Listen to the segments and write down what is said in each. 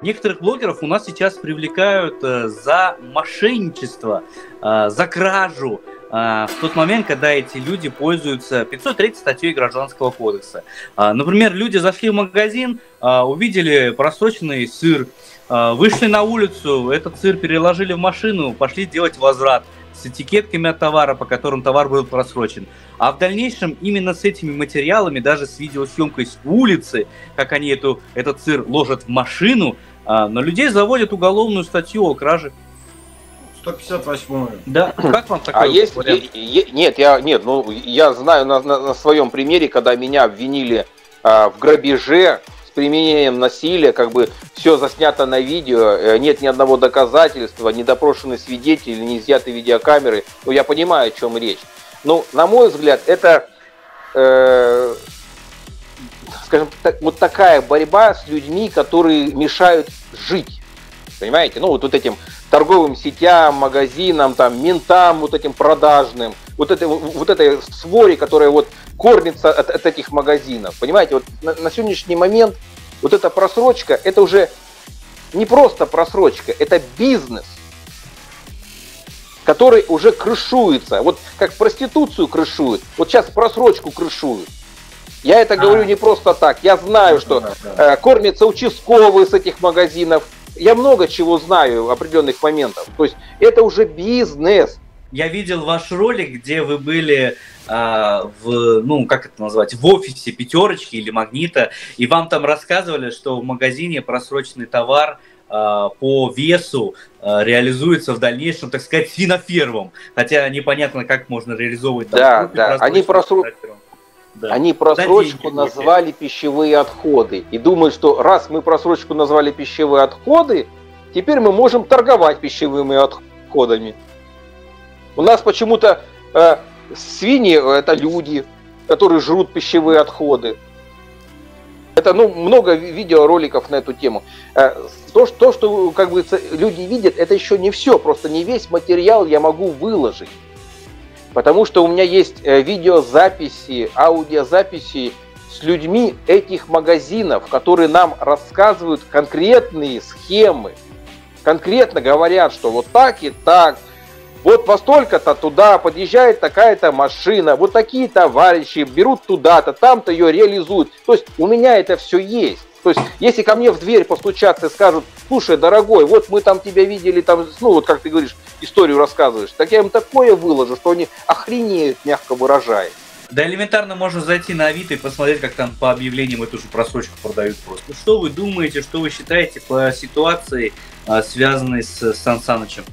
некоторых блогеров у нас сейчас привлекают за мошенничество, за кражу, в тот момент, когда эти люди пользуются 503 статьей Гражданского кодекса. Например, люди зашли в магазин, увидели просроченный сыр, вышли на улицу, этот сыр переложили в машину, пошли делать возврат с этикетками от товара, по которым товар был просрочен. А в дальнейшем именно с этими материалами, даже с видеосъемкой с улицы, как они этот сыр ложат в машину, на людей заводят уголовную статью о краже. 158. Да, как вам такое? Нет, я знаю на своем примере, когда меня обвинили в грабеже с применением насилия, как бы все заснято на видео, нет ни одного доказательства, не допрошены свидетели, не изъяты видеокамеры. Ну, я понимаю, о чем речь. Но, на мой взгляд, это, скажем так, вот такая борьба с людьми, которые мешают жить. Понимаете? Ну, вот этим торговым сетям, магазинам, там, ментам, вот этим продажным, вот этой своре, которая вот кормится от этих магазинов. Понимаете, вот на сегодняшний момент вот эта просрочка, это уже не просто просрочка, это бизнес, который уже крышуется. Вот как проституцию крышуют, вот сейчас просрочку крышуют. Я это говорю не просто так. Я знаю, что кормятся участковые с этих магазинов. Я много чего знаю, определенных моментов. То есть это уже бизнес. Я видел ваш ролик, где вы были как это назвать, в офисе Пятерочки или Магнита, и вам там рассказывали, что в магазине просроченный товар по весу реализуется в дальнейшем, так сказать, свинофермом. Хотя непонятно, как можно реализовывать. Да. Они просрочку назвали пищевые отходы. И думают, что раз мы просрочку назвали пищевые отходы, теперь мы можем торговать пищевыми отходами. У нас почему-то свиньи – это люди, которые жрут пищевые отходы. Это много видеороликов на эту тему. То, что как бы, люди видят, это еще не все. Просто не весь материал я могу выложить. Потому что у меня есть видеозаписи, аудиозаписи с людьми этих магазинов, которые нам рассказывают конкретные схемы. Конкретно говорят, что вот так и так. Вот во столько-то туда подъезжает такая-то машина, вот такие товарищи берут туда-то, там-то ее реализуют. То есть у меня это все есть. То есть если ко мне в дверь постучатся и скажут: слушай, дорогой, вот мы там тебя видели, там, вот как ты говоришь, историю рассказываешь, так я им такое выложу, что они охренеют, мягко выражаясь. Да элементарно можно зайти на Авито и посмотреть, как там по объявлениям эту же просрочку продают просто. Что вы думаете, что вы считаете по ситуации, связанной с Сан Санычем?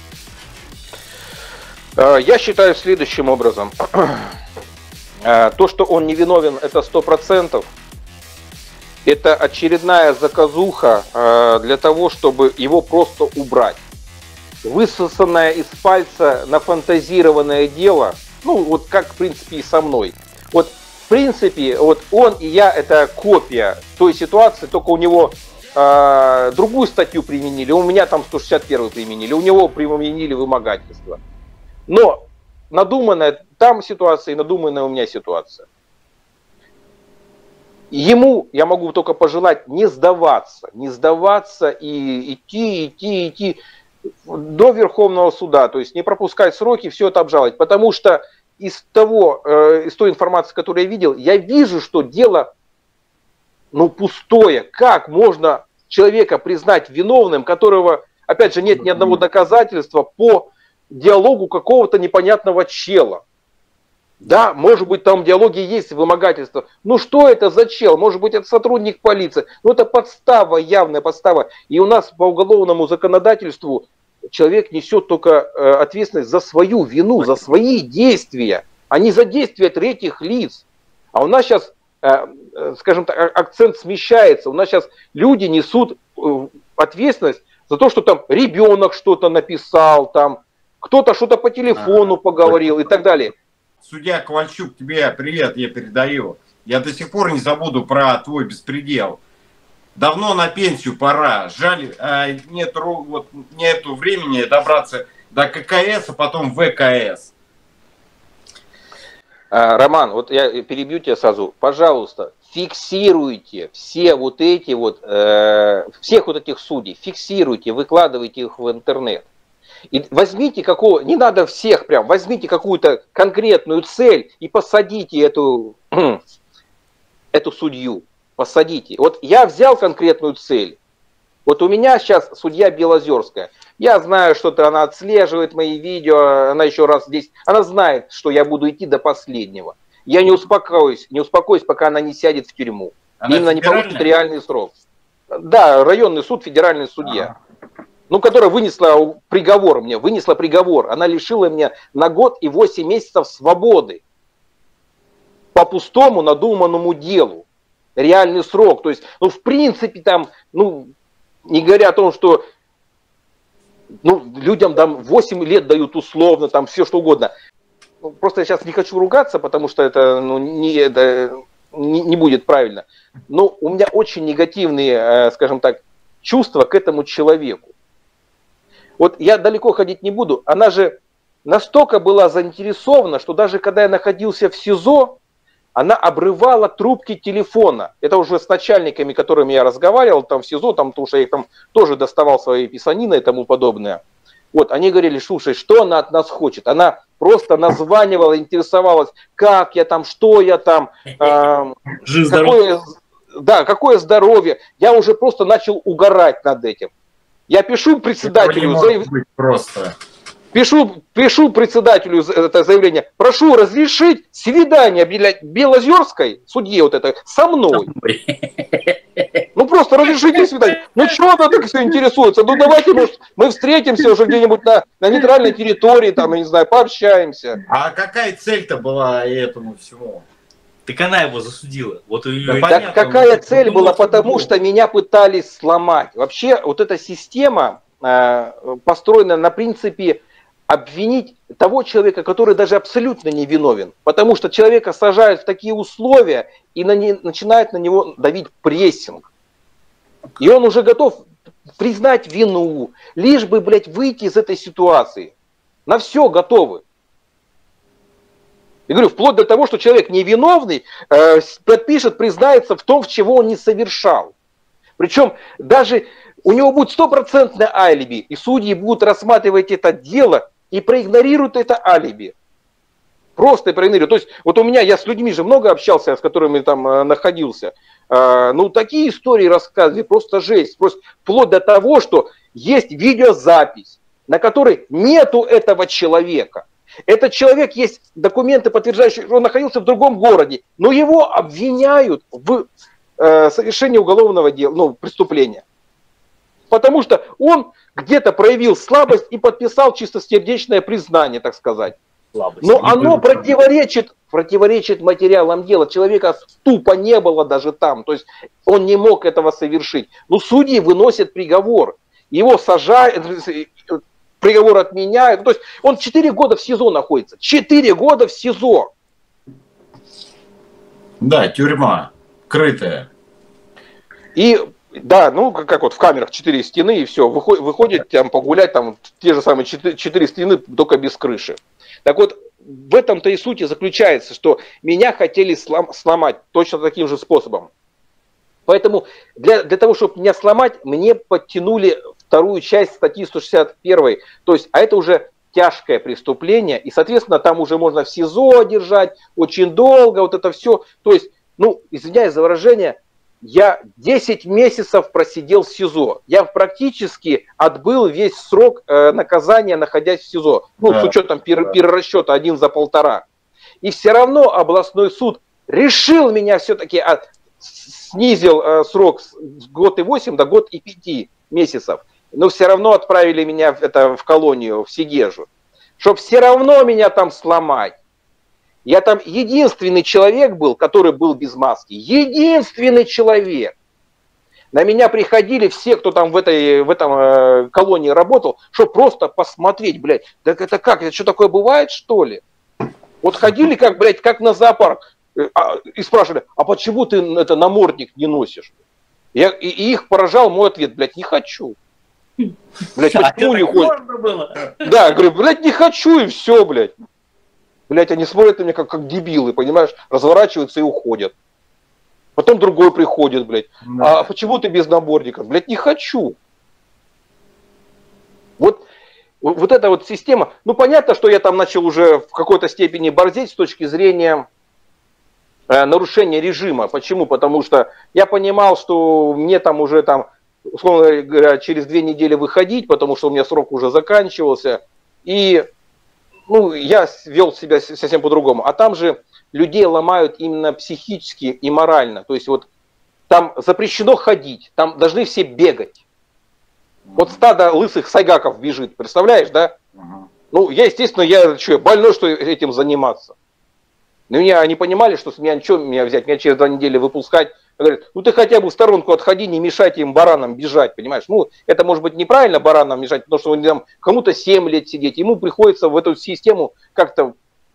Я считаю следующим образом. То, что он невиновен, это 100%. Это очередная заказуха для того, чтобы его просто убрать. Высосанное из пальца нафантазированное дело, вот как, в принципе, и со мной. Вот, в принципе, вот он и я – это копия той ситуации, только у него другую статью применили, у меня там 161 применили, у него применили вымогательство. Но надуманная там ситуация и надуманная у меня ситуация. Ему я могу только пожелать не сдаваться и идти до Верховного суда, то есть не пропускать сроки, все это обжаловать, потому что из той информации, которую я видел, я вижу, что дело пустое. Как можно человека признать виновным, которого, опять же, нет ни одного доказательства по диалогу какого-то непонятного чела? Да, может быть, там в диалоге есть вымогательство. Что это за чел? Может быть, это сотрудник полиции. Это подстава, явная подстава. И у нас по уголовному законодательству человек несет только ответственность за свою вину, за свои действия, а не за действия третьих лиц. А у нас сейчас, скажем так, акцент смещается. У нас сейчас люди несут ответственность за то, что там ребенок что-то написал, там кто-то что-то по телефону поговорил и так далее. Судья Ковальчук, тебе привет, я передаю. Я до сих пор не забуду про твой беспредел. Давно на пенсию пора. Жаль, нету времени добраться до ККС, а потом ВКС. Роман, вот я перебью тебя сразу. Пожалуйста, фиксируйте все вот эти вот, всех вот этих судей, фиксируйте, выкладывайте их в интернет. И возьмите не надо всех прям, возьмите какую-то конкретную цель и посадите эту судью. Посадите. Вот я взял конкретную цель. Вот у меня сейчас судья Белозерская. Я знаю, что-то она отслеживает мои видео, она еще раз здесь. Она знает, что я буду идти до последнего. Я не успокоюсь, пока она не сядет в тюрьму. Она именно не получит реальный срок. Да, районный суд, федеральный судья. Ну, которая вынесла приговор. Она лишила меня на год и 8 месяцев свободы. По пустому надуманному делу. Реальный срок. То есть, ну, в принципе, там, ну, не говоря о том, что людям там 8 лет дают условно, там все что угодно. Ну, просто я сейчас не хочу ругаться, потому что это, не будет правильно. Но у меня очень негативные, скажем так, чувства к этому человеку. Вот я далеко ходить не буду. Она же настолько была заинтересована, что даже когда я находился в СИЗО, она обрывала трубки телефона. Это уже с начальниками, которыми я разговаривал там в СИЗО, там, потому что я их там тоже доставал свои писанины и тому подобное. Вот, они говорили, слушай, что она от нас хочет? Она просто названивала, интересовалась, как я там, что я там, какое здоровье. Я уже просто начал угорать над этим. Я пишу председателю Пишу председателю это заявление. Прошу разрешить свидание Белозерской, судье вот это, со мной. Ну просто разрешите свидание. Ну что она так все интересуется? Ну давайте, может, мы встретимся уже где-нибудь на нейтральной территории, там, я не знаю, пообщаемся. А какая цель-то была этому всему? Так она его засудила. Вот так какая цель была? Потому что меня пытались сломать. Вообще вот эта система построена на принципе обвинить того человека, который даже абсолютно не виновен. Потому что человека сажают в такие условия и начинают на него давить прессинг. И он уже готов признать вину, лишь бы, блядь, выйти из этой ситуации. На все готовы. Я говорю, вплоть до того, что человек невиновный подпишет, признается в том, в чего он не совершал. Причем даже у него будет стопроцентное алиби, и судьи будут рассматривать это дело и проигнорируют это алиби. Просто проигнорируют. То есть вот у меня, я с людьми же много общался, с которыми там находился. Ну такие истории рассказывали, просто жесть. Просто вплоть до того, что есть видеозапись, на которой нету этого человека. Этот человек, есть документы, подтверждающие, что он находился в другом городе, но его обвиняют в совершении уголовного дела, преступления. Потому что он где-то проявил слабость и подписал чистосердечное признание, так сказать. Слабость. Но оно противоречит материалам дела. Человека тупо не было даже там. То есть он не мог этого совершить. Но судьи выносят приговор. Его сажают, приговор отменяют. То есть он 4 года в СИЗО находится. 4 года в СИЗО. Да, тюрьма. Крытая. И да, как вот в камерах 4 стены и все. Выходит там погулять, там те же самые 4 стены, только без крыши. Так вот, в этом-то и суть заключается, что меня хотели сломать точно таким же способом. Поэтому для того, чтобы меня сломать, мне подтянули вторую часть статьи 161. То есть, а это уже тяжкое преступление, и, соответственно, там уже можно в СИЗО держать очень долго, вот это все. То есть, извиняюсь за выражение, я 10 месяцев просидел в СИЗО. Я практически отбыл весь срок наказания, находясь в СИЗО. С учетом перерасчета 1 за 1,5. И все равно областной суд решил меня все-таки, снизил срок с год и 8 до год и 5 месяцев. Но все равно отправили меня в колонию, в Сегежу. Чтобы все равно меня там сломать. Я там единственный человек был, который был без маски. Единственный человек. На меня приходили все, кто там в этом колонии работал, чтобы просто посмотреть, блядь. Так это как? Это что такое бывает, что ли? Вот ходили как на зоопарк. И спрашивали, а почему ты намордник не носишь? И их поражал мой ответ, блядь, не хочу. Блядь, почему не хочешь? Да, говорю, блядь, не хочу и все, блядь. Блядь, они смотрят на меня как дебилы, понимаешь, разворачиваются и уходят. Потом другой приходит, блядь. А почему ты без наборников? Блядь, не хочу. Вот эта вот система. Ну, понятно, что я там начал уже в какой-то степени борзеть с точки зрения нарушения режима. Почему? Потому что я понимал, что мне там уже там, условно говоря, через 2 недели выходить, потому что у меня срок уже заканчивался. И ну, я вел себя совсем по-другому. А там же людей ломают именно психически и морально. То есть вот там запрещено ходить, там должны все бегать. Вот стадо лысых сайгаков бежит, представляешь, да? Ну, я, естественно, я больной, что этим заниматься. Но меня они понимали, что с меня ничего меня взять, меня через 2 недели выпускать. Говорят, ну ты хотя бы в сторонку отходи, не мешайте им баранам бежать, понимаешь? Ну, это может быть неправильно баранам бежать, потому что там кому-то 7 лет сидеть, ему приходится в эту систему как-то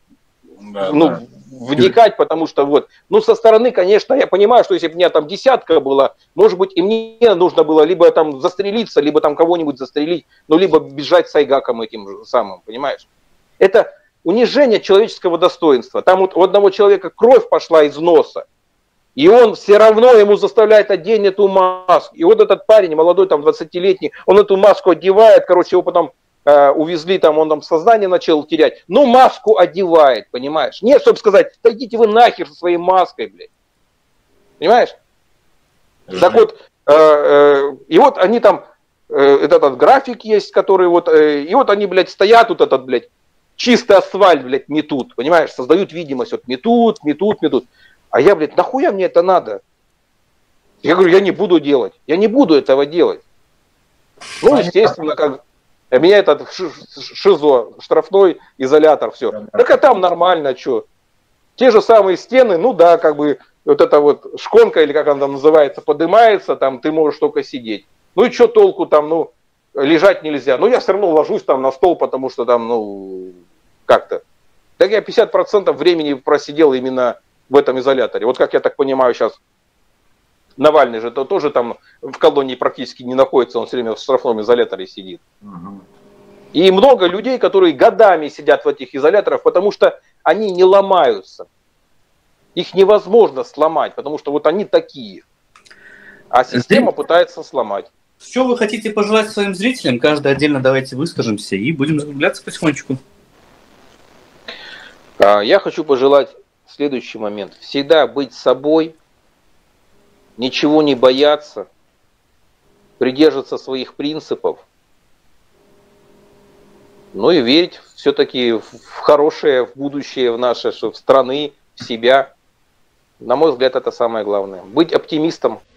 вникать, потому что вот, ну со стороны, конечно, я понимаю, что если бы у меня там 10 было, может быть, и мне нужно было либо там застрелиться, либо там кого-нибудь застрелить, ну либо бежать с айгаком этим самым, понимаешь? Это унижение человеческого достоинства. Там вот у одного человека кровь пошла из носа, и он все равно ему заставляет одеть эту маску. И вот этот парень, молодой, там 20-летний, он эту маску одевает, короче, его потом увезли, там он там сознание начал терять. Ну, маску одевает, понимаешь? Нет, чтобы сказать, да идите вы нахер со своей маской, блядь. Понимаешь? Так вот, и вот они там, этот график есть, который вот, и вот они, блядь, стоят, вот этот, блядь, чистый асфальт, блядь, метут, понимаешь? Создают видимость, вот метут. А я, блядь, нахуя мне это надо? Я говорю, я не буду делать. Я не буду этого делать. Ну, естественно, как... Меня этот ШИЗО, штрафной изолятор, все. Так а там нормально, что? Те же самые стены, ну да, как бы вот эта вот шконка, или как она там называется, поднимается, там ты можешь только сидеть. Ну и что толку там, ну, лежать нельзя. Ну я все равно ложусь там на стол, потому что там, ну, как-то. Так я 50% времени просидел именно в этом изоляторе. Вот как я так понимаю сейчас, Навальный же тоже там в колонии практически не находится, он все время в штрафном изоляторе сидит. И много людей, которые годами сидят в этих изоляторах, потому что они не ломаются. Их невозможно сломать, потому что вот они такие. А система пытается сломать. Что вы хотите пожелать своим зрителям? Каждый отдельно давайте выскажемся и будем закругляться потихонечку. Я хочу пожелать следующий момент. Всегда быть собой, ничего не бояться, придерживаться своих принципов, ну и верить все-таки в хорошее, в будущее, в наше, в страны, в себя. На мой взгляд, это самое главное. Быть оптимистом.